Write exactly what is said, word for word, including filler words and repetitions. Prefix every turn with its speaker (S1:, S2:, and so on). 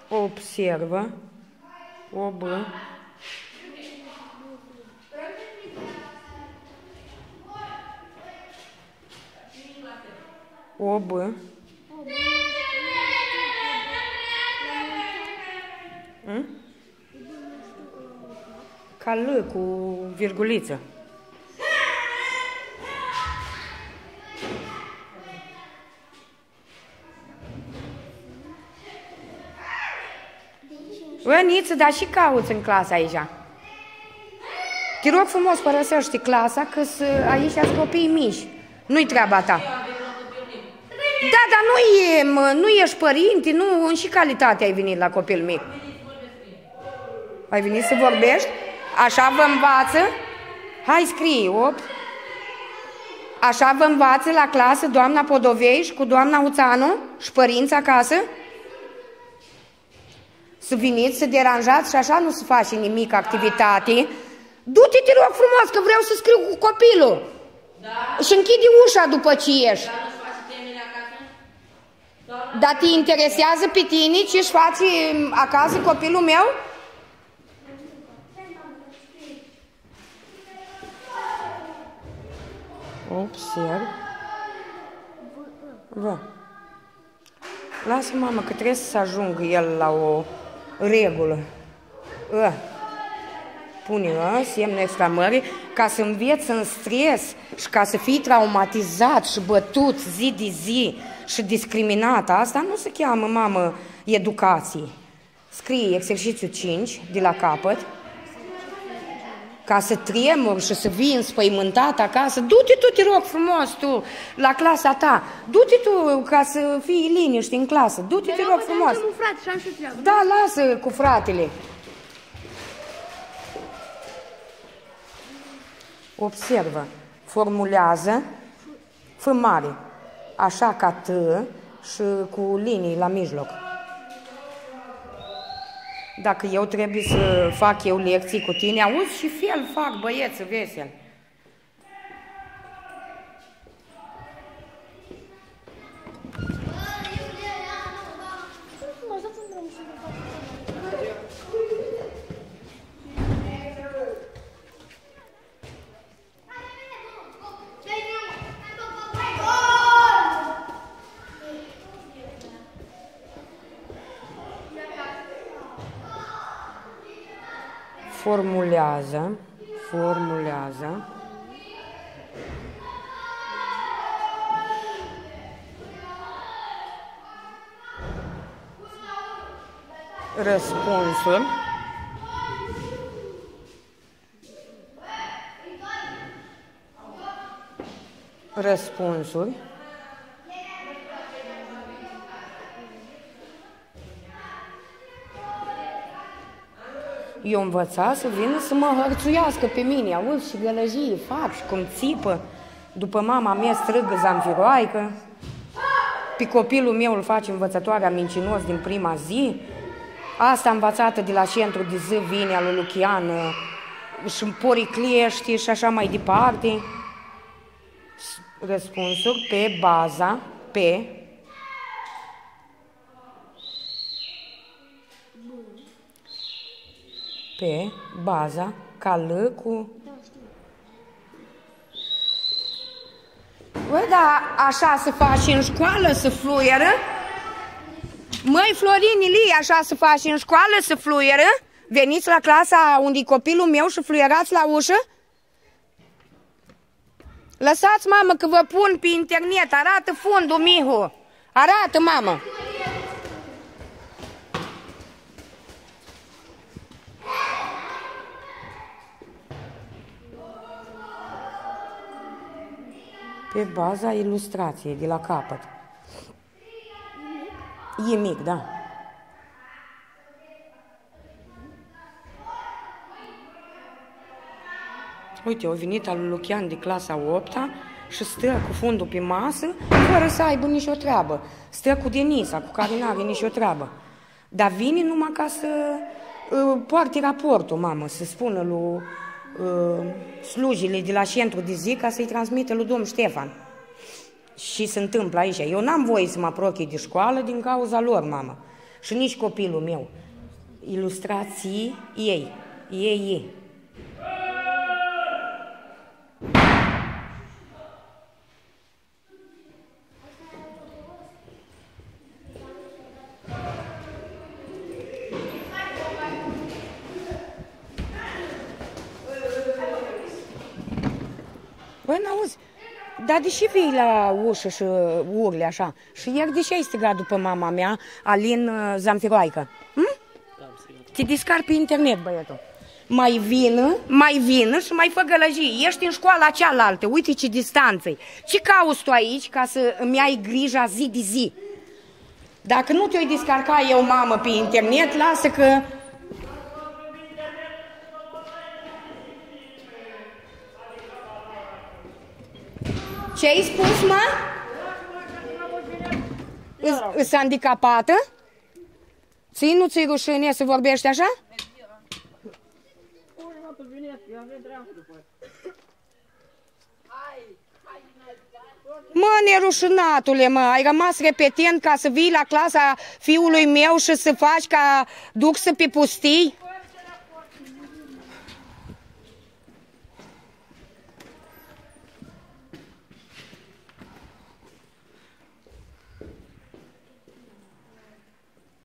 S1: Observă. Ob. Ob. Hmm? Ca L cu virguliță. Bă, Niță, dar și cauți în clasa aici. Te rog frumos, părăsește clasa, că aici sunt copii mici. Nu-i treaba ta. Da, dar nu, e, nu ești părinte, nu, în și calitate ai venit la copil mic. Ai venit să vorbești? Așa vă învață? Hai, scrie, opt. Așa vă învață la clasă doamna Podovei cu doamna Uțanu și părinți acasă? Să veniți, să deranjați și așa nu se face nimic activitate. Du-te, te rog frumos, că vreau să scriu cu copilul. Da. Și închide ușa după ce ieși. Da, nu-ți face temele acasă? Da. Dar te interesează pe tine ce-și face acasă copilul meu? Observ. Vă. Lasă, mamă, că trebuie să ajungă el la o regulă. A. Pune A, semnul exclamării, ca să înveți în stres și ca să fii traumatizat și bătut zi de zi și discriminat. Asta nu se cheamă, mamă, educație. Scrie exercițiul cinci de la capăt. Ca să tremuri și să vii înspăimântat acasă, du-te tu, te rog frumos, tu, la clasa ta. Du-te tu ca să fii liniște în clasă. Du-te, te rog frumos. Da, lasă cu fratele. Observă. Formulează F mare. Așa ca T și cu linii la mijloc. Dacă eu trebuie să fac eu lecții cu tine, auzi și fel fac, băieță, vesel. Formulează, formulează, răspunsul, răspunsuri, eu învăța să vină să mă hărțuiască pe mine, auzi, și gălăgie fac și cum țipă, după mama mea strigă zanfiroaică, pe copilul meu îl face învățătoarea mincinos din prima zi, asta învățată de la centru de zi vine al lui Lucian și poricliește și așa mai departe. Răspunsuri pe baza, pe pe baza ca L cu... Bă, da, așa se face în școală, să fluieră? Măi, Florin, Ilie, așa se face în școală, să fluieră? Veniți la clasa unde e copilul meu și fluierați la ușă? Lăsați, mamă, că vă pun pe internet, arată fundul, Mihu. Arată, mamă. Pe baza ilustrației, de la capăt. E mic, da. Uite, a venit al lui Lucian de clasa a opta și stă cu fundul pe masă, fără să aibă nicio treabă. Stă cu Denisa, cu care n-are nicio treabă. Dar vine numai ca să uh, poarte raportul, mamă, să spună lui uh, slujile de la centru de zi ca să-i transmită lui domn Ștefan. Și se întâmplă aici. Eu n-am voie să mă apropii de școală din cauza lor, mamă. și nici copilul meu. Ilustrații ei, ei, ei. Băi, n-auzi, dar deși vii la ușă și urli așa, și ieri de ce ai strigat după mama mea, Alin Zamfiroaică? Hm? Te discar pe internet, băietul. Mai vină, mai vină și mai fă gălăjii. Ești în școala cealaltă, uite ce distanță-i. Ce cauți tu aici ca să îmi ai grija zi de zi? Dacă nu te-o discarca eu, mamă, pe internet, lasă că... Ce ai spus, mă? Îs handicapată? Ții, nu ți-i rușine să vorbești așa? Mă, nerușinatule, mă, ai rămas repetent ca să vii la clasa fiului meu și să faci ca duxă pe pustii?